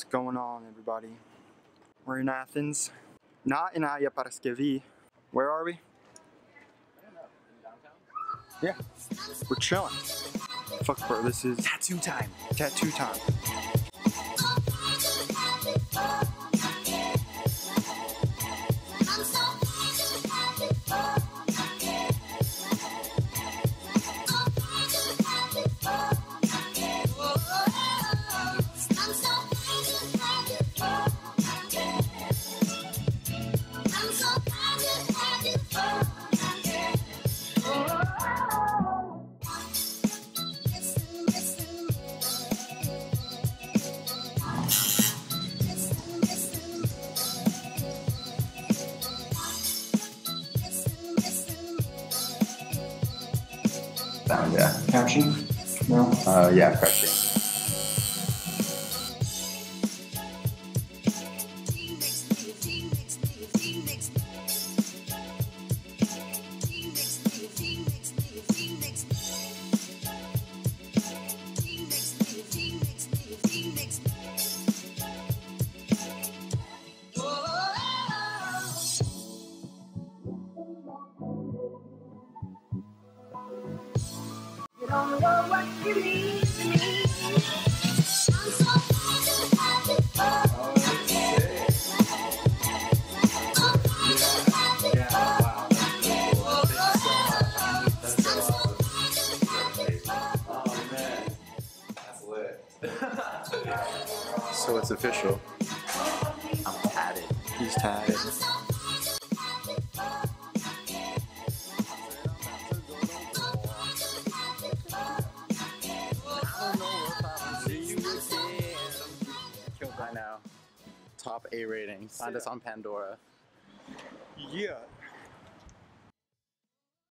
going on, everybody? We're in Athens, not in Hagia Paraskevi. Where are we? I don't know. In downtown? Yeah, we're chilling. Fuck, bro, this is Tattoo time. tattoo time. Yeah. Caption? No? Yeah, crushing. You don't know what you mean to me. I'm so glad to have you. Oh, man, that's lit. So it's official. I'm tatted. He's tatted. I know. Top A ratings. Find us on Pandora. Yeah.